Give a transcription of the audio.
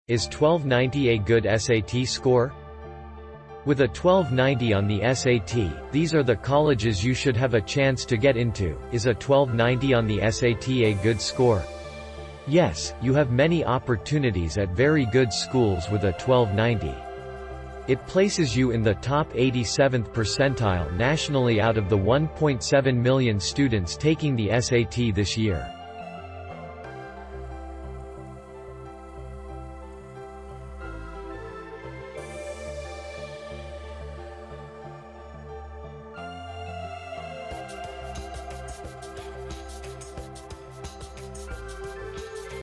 Is 1290 a good SAT score? With a 1290 on the SAT, these are the colleges you should have a chance to get into. Is a 1290 on the SAT a good score? Yes, you have many opportunities at very good schools with a 1290. It places you in the top 87th percentile nationally out of the 1.7 million students taking the SAT this year.